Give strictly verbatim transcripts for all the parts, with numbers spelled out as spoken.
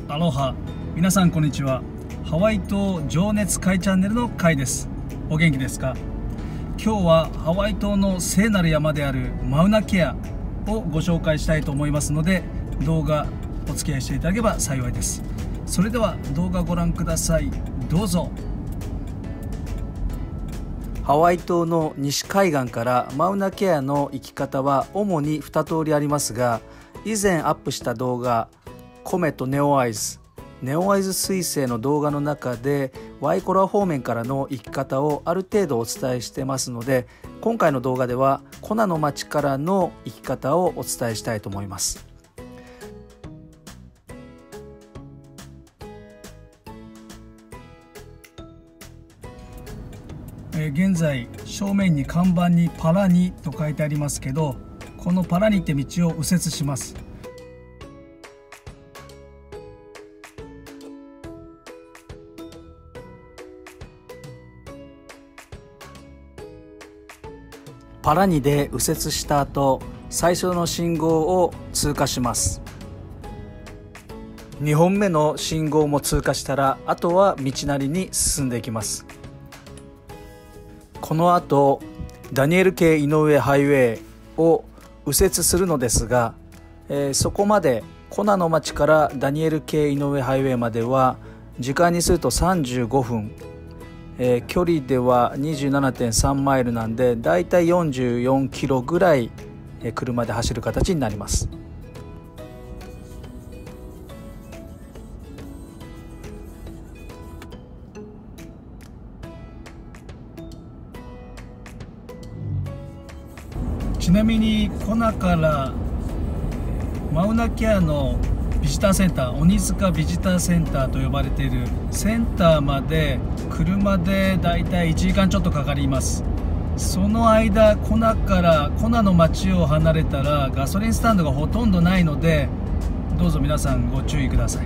アロハ、皆さんこんにちは。ハワイ島情熱会チャンネルの会です。お元気ですか？今日はハワイ島の聖なる山であるマウナケアをご紹介したいと思いますので、動画お付き合いしていただければ幸いです。それでは動画ご覧ください。どうぞ。ハワイ島の西海岸からマウナケアの行き方は主にに通りありますが、以前アップした動画コメとネオアイズネオアイズ彗星の動画の中でワイコラ方面からの行き方をある程度お伝えしてますので、今回の動画ではコナの町からの行き方をお伝えしたいと思います。現在正面に看板にパラニと書いてありますけど、このパラニって道を右折します。パラニで右折した後、最初の信号を通過します。にほんめの信号も通過したら、あとは道なりに進んでいきます。この後ダニエル系井上ハイウェイを右折するのですが、えー、そこまでコナの町からダニエル系井上ハイウェイまでは時間にするとさんじゅうごふん、えー、距離では にじゅうななてんさんマイルなんで、だいたいよんじゅうよんキロぐらい、えー、車で走る形になります。ちなみにコナからマウナケアのビジターセンター、鬼塚ビジターセンターと呼ばれているセンターまで車でだいたいいちじかんちょっとかかります。その間コナからコナの町を離れたらガソリンスタンドがほとんどないので、どうぞ皆さんご注意ください。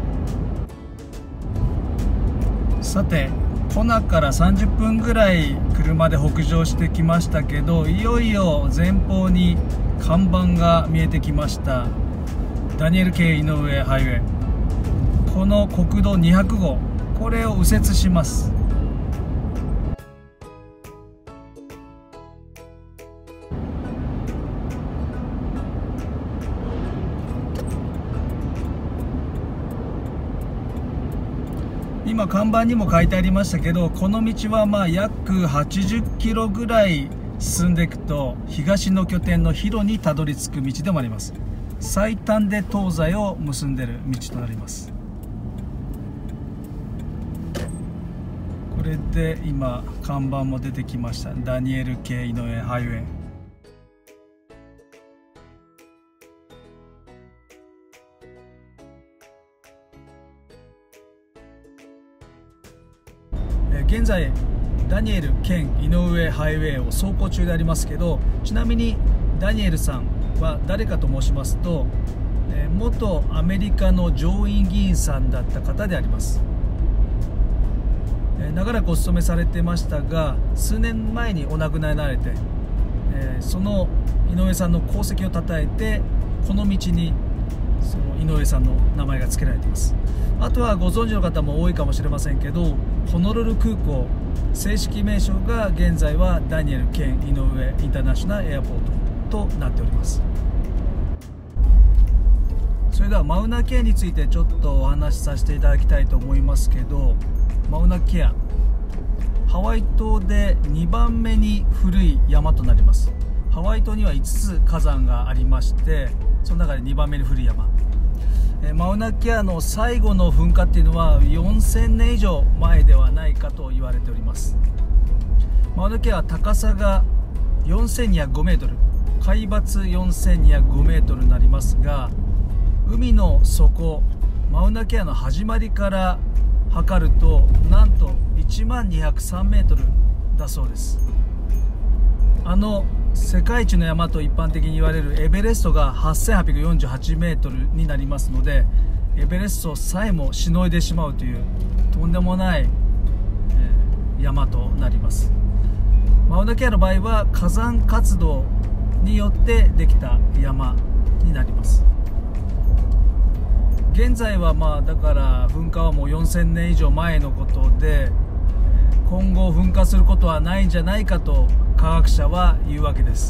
さて、コナからさんじゅっぷんぐらい車で北上してきましたけど、いよいよ前方に看板が見えてきました。ダニエル系井上ハイウェイ、この国道にひゃくごう、これを右折します。今看板にも書いてありましたけど、この道はまあ約はちじゅっキロぐらい進んでいくと東の拠点のヒロにたどり着く道でもあります。最短で東西を結んでいる道となります。これで今看板も出てきました。ダニエル系井上ハイウェイ。現在ダニエル兼井上ハイウェイを走行中でありますけど、ちなみにダニエルさんは誰かと申しますと、元アメリカの上院議員さんだった方であります。長らくお勤めされてましたが、数年前にお亡くなりになられて、その井上さんの功績をたたえてこの道にその井上さんの名前が付けられています。あとはご存知の方も多いかもしれませんけど、ホノルル空港、正式名称が現在はダニエル兼井上インターナショナルエアポートとなっております。それではマウナケアについてちょっとお話しさせていただきたいと思いますけど、マウナケア、ハワイ島でにばんめに古い山となります。ハワイ島にはいつつ火山がありまして、その中でにばんめに古い山、マウナケアの最後の噴火っていうのはよんせんねん以上前ではないかと言われております。マウナケアは高さがよんせんにひゃくごメートル、海抜よんせんにひゃくごメートルになりますが、海の底、マウナケアの始まりから測るとなんといちまんにひゃくさんメートルだそうです。あの世界一の山と一般的に言われるエベレストがはっせんはっぴゃくよんじゅうはちメートルになりますので、エベレストさえもしのいでしまうというとんでもない、えー、山となります。マウナケアの場合は火山活動によってできた山になります。 現在はまあだから噴火はもうよんせんねん以上前のことで、今後噴火することはないんじゃないかと科学者は言うわけです。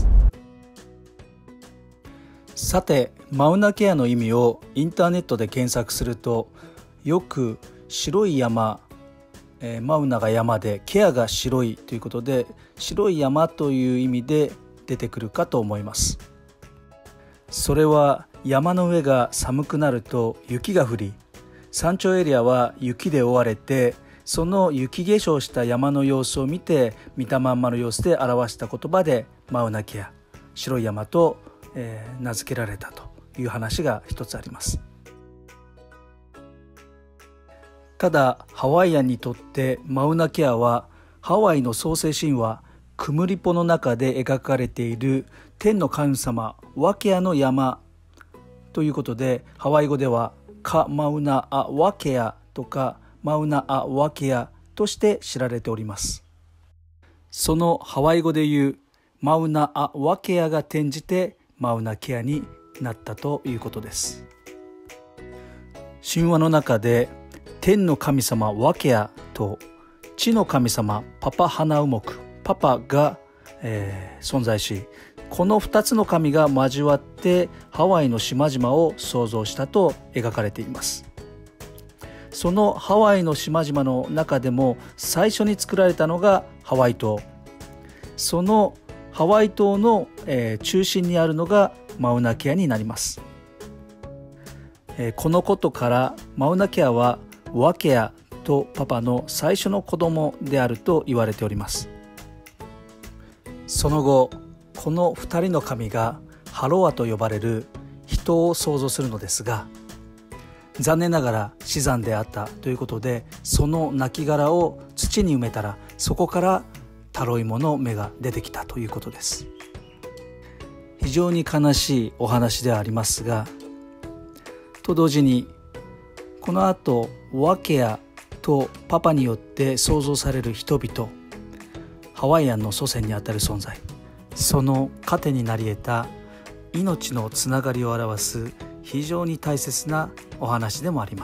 さて、マウナケアの意味をインターネットで検索すると、よく白い山、えー、マウナが山でケアが白いということで、白い山という意味で出てくるかと思います。それは山の上が寒くなると雪が降り、山頂エリアは雪で覆われて、その雪化粧した山の様子を見て、見たまんまの様子で表した言葉でマウナケア、白い山と、えー、名付けられたという話が一つあります。ただハワイアンにとってマウナケアはハワイの創世神話クムリポの中で描かれている天の神様ワケアの山ということで、ハワイ語ではカマウナアワケアとかマウナアワケアとして知られております。そのハワイ語でいうマウナアワケアが転じてマウナケアになったということです。神話の中で天の神様ワケアと地の神様パパハナウモクパパが、えー、存在し、このふたつの神が交わってハワイの島々を創造したと描かれています。そのハワイの島々の中でも最初に作られたのがハワイ島。そのハワイ島の、えー、中心にあるのがマウナケアになります。えー、このことからマウナケアはワケアとパパの最初の子供であると言われております。その後、このふたりの神がハロアと呼ばれる人を創造するのですが、残念ながら死産であったということで、その亡骸を土に埋めたら、そこからタロイモの芽が出てきたということです。非常に悲しいお話ではありますが、と同時にこの後ワケアとパパによって創造される人々、ハワイアンの祖先にあたる存在、その糧になり得た命のつながりを表す非常に大切なお話でもあります。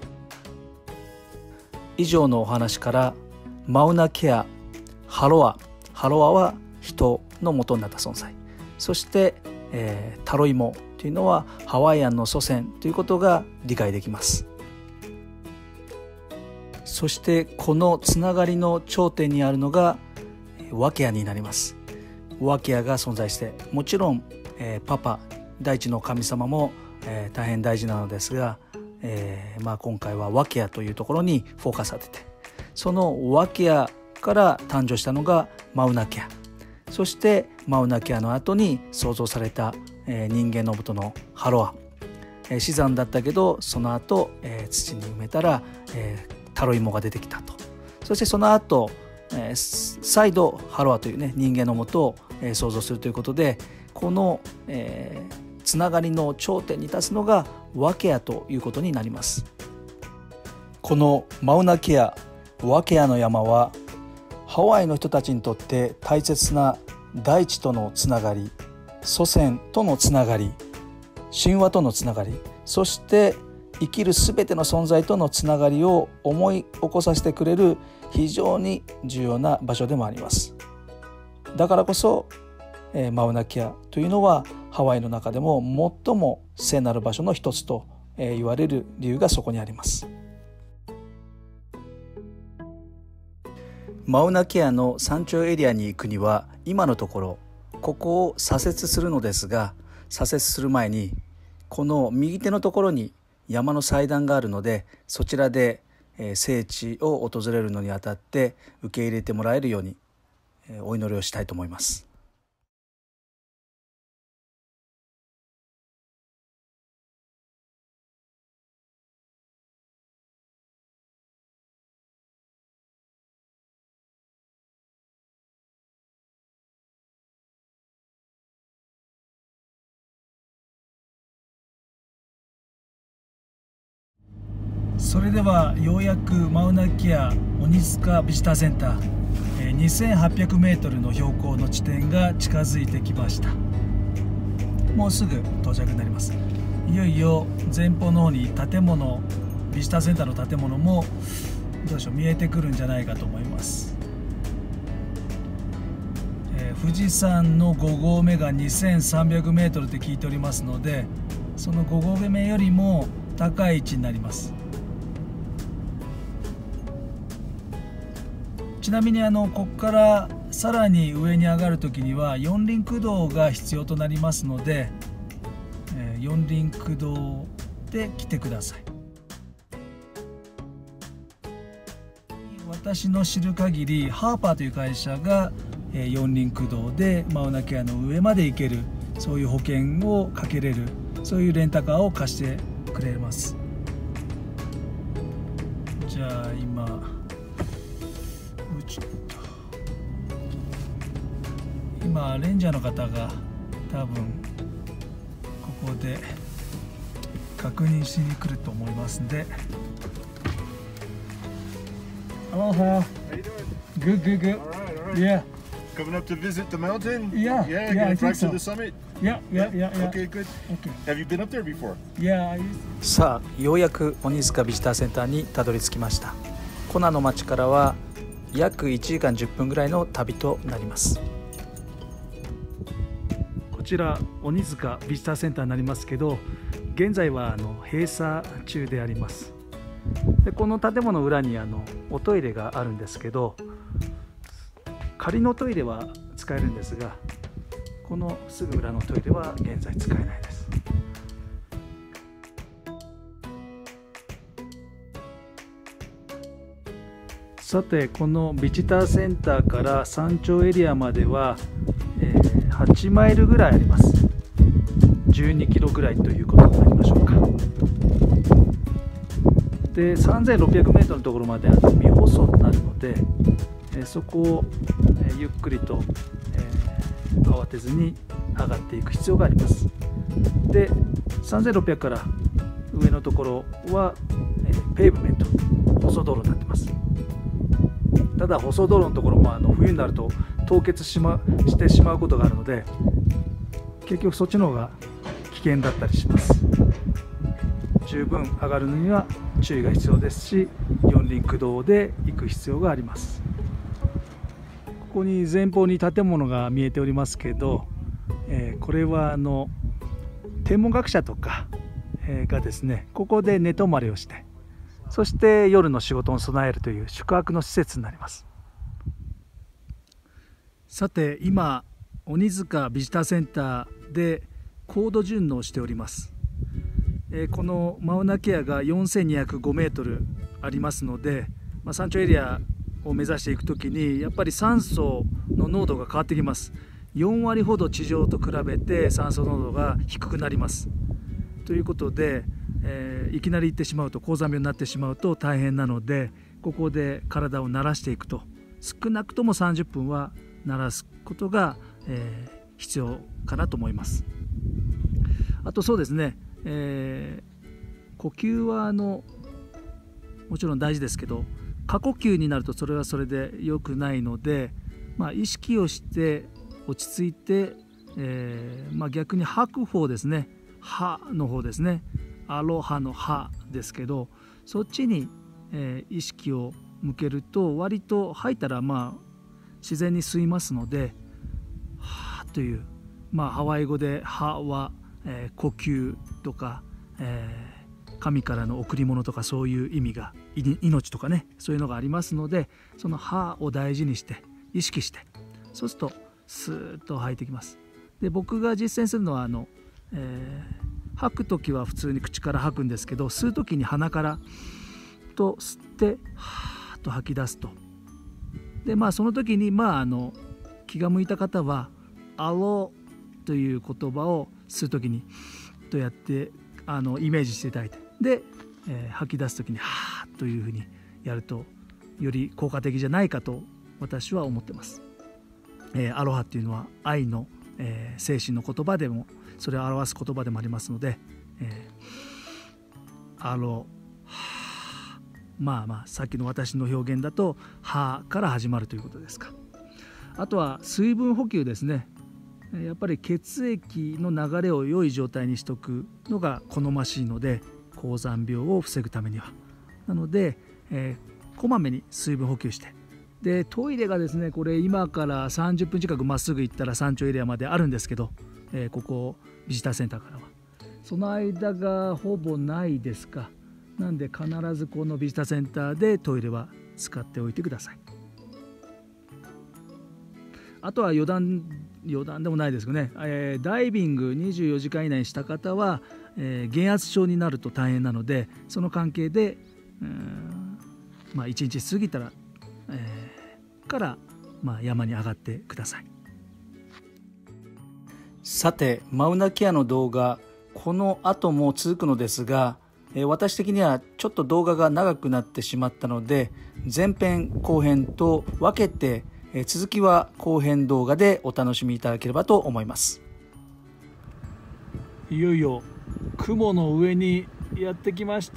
以上のお話からマウナケア、ハロア、ハロアは人の元になった存在、そして、えー、タロイモというのはハワイアンの祖先ということが理解できます。そしてこのつながりの頂点にあるのがワケアになります。ワケアが存在して、もちろん、えー、パパ、大地の神様も、えー、大変大事なのですが、えーまあ、今回はワケアというところにフォーカス当てて、そのワケアから誕生したのがマウナケア、そしてマウナケアの後に創造された、えー、人間の元のハロア、えー、死産だったけどその後、えー、土に埋めたら、えー、タロイモが出てきたと。そしてその後、えー、再度ハロアという、ね、人間の元を、えー、創造するということで、この、えー、つながりの頂点に立つのがワケアということになります。このマウナケア、ワケアの山はハワイの人たちにとって大切な大地とのつながり、祖先とのつながり、神話とのつながり、そして生きるすべての存在とのつながりを思い起こさせてくれる非常に重要な場所でもあります。だからこそ、えー、マウナケアというのはハワイの中でも最も聖なる場所の一つと、えー、言われる理由がそこにあります。マウナケアの山頂エリアに行くには、今のところここを左折するのですが、左折する前にこの右手のところに山の祭壇があるので、そちらで聖地を訪れるのにあたって受け入れてもらえるようにお祈りをしたいと思います。それではようやくマウナケア鬼塚ビジターセンターにせんはっぴゃくメートルの標高の地点が近づいてきました。もうすぐ到着になります。 いよいよ前方の方に建物、ビジターセンターの建物もどうでしょう、見えてくるんじゃないかと思います。えー、富士山のご合目がにせんさんびゃくメートルって聞いておりますので、そのご合目よりも高い位置になります。ちなみにあのここからさらに上に上がるときには四輪駆動が必要となりますので、えー、四輪駆動で来てください。私の知る限りハーパーという会社が四輪駆動でマウナケアの上まで行ける、そういう保険をかけれる、そういうレンタカーを貸してくれます。じゃあ今ちょっと今レンジャーの方が多分ここで確認しに来ると思いますんで。Aloha. How you doing? Good, good, good. All right, all right. Yeah. Coming up to visit the mountain? Yeah. Yeah, Yeah, gonna I drive think so. to the summit? Yeah, yeah, yeah, yeah. Okay, good. Okay. Have you been up there before? Yeah, I used... さあ、ようやく鬼塚ビジターセンターにたどり着きました。コナの町からは約いちじかんじゅっぷんぐらいの旅となります。こちら鬼塚ビジターセンターになりますけど、現在はあの閉鎖中であります。でこの建物の裏にあのおトイレがあるんですけど、仮のトイレは使えるんですが、このすぐ裏のトイレは現在使えないです。さて、このビジターセンターから山頂エリアまでは、えー、はちマイルぐらいあります。じゅうにキロぐらいということになりましょうか。でさんぜんろっぴゃくメートルのところまで未舗装になるので、えそこを、えゆっくりと、えー、慌てずに上がっていく必要があります。でさんぜんろっぴゃくから上のところは、えー、ペーブメント、舗装道路になってます。ただ舗装道路のところもあの冬になると凍結し、ま、してしまうことがあるので、結局そっちの方が危険だったりします。十分上がるのには注意が必要ですし、四輪駆動で行く必要があります。ここに前方に建物が見えておりますけど、えー、これはあの天文学者とか、えー、がですね、ここで寝泊まりをして、そして夜の仕事に備えるという宿泊の施設になります。さて、今鬼塚ビジターセンターで高度順応しております。このマウナケアがよんせんにひゃくごメートルありますので、まあ、山頂エリアを目指していくときにやっぱり酸素の濃度が変わってきます。よんわりほど地上と比べて酸素濃度が低くなります。ということで、えー、いきなり行ってしまうと高山病になってしまうと大変なので、ここで体を慣らしていくと、少なくともさんじゅっぷんは慣らすことが、えー、必要かなと思います。あとそうですね、えー、呼吸はあのもちろん大事ですけど、過呼吸になるとそれはそれで良くないので、まあ、意識をして落ち着いて、えーまあ、逆に吐く方ですね、歯の方ですね、アロハの歯ですけど、そっちに、えー、意識を向けると割と吐いたらまあ自然に吸いますので、はという、まあ、ハワイ語で歯はえー、呼吸とか、えー、神からの贈り物とか、そういう意味が、命とかね、そういうのがありますので、その歯を大事にして意識して、そうするとスーッと吐いてきます。で僕が実践するのはあの、えー、吐く時は普通に口から吐くんですけど、吸う時に鼻からと吸ってはーっと吐き出すと。でまあその時にまああの気が向いた方はアロという言葉を吸う時にとやってあのイメージしていただいて、で、えー、吐き出す時にはーというふうにやるとより効果的じゃないかと私は思ってます。えー、アロハっていうのは愛の、えー、精神の言葉でも、それを表す言葉でもありますので、えー、アロハ、まあまあさっきの私の表現だとハから始まるということですか。あとは水分補給ですね。 やっぱり血液の流れを良い状態にしとくのが好ましいので、高山病を防ぐためには。なので、えー、こまめに水分補給して、でトイレがですね、これ今からさんじゅっぷん近くまっすぐ行ったら山頂エリアまであるんですけど、えー、ここビジターセンターからはその間がほぼないですか。なんで必ずこのビジターセンターでトイレは使っておいてください。あとは余談余談でもないですけどね、えー、ダイビングにじゅうよじかん以内にした方は、えー、減圧症になると大変なので、その関係でうーん、まあ、いちにち過ぎたら、えー、から、まあ、山に上がってください。さて、マウナケアの動画、この後も続くのですが、えー、私的にはちょっと動画が長くなってしまったので、前編後編と分けて、えー、続きは後編動画でお楽しみいただければと思います。いよいよ雲の上にやってきました。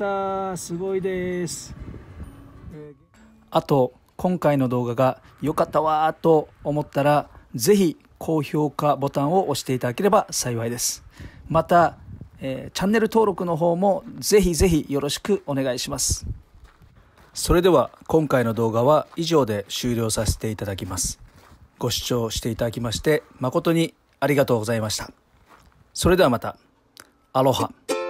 すごいです。あと今回の動画が良かったわと思ったら、ぜひ高評価ボタンを押していただければ幸いです。また、えー、チャンネル登録の方もぜひぜひよろしくお願いします。それでは今回の動画は以上で終了させていただきます。ご視聴していただきまして誠にありがとうございました。それではまた。アロハ。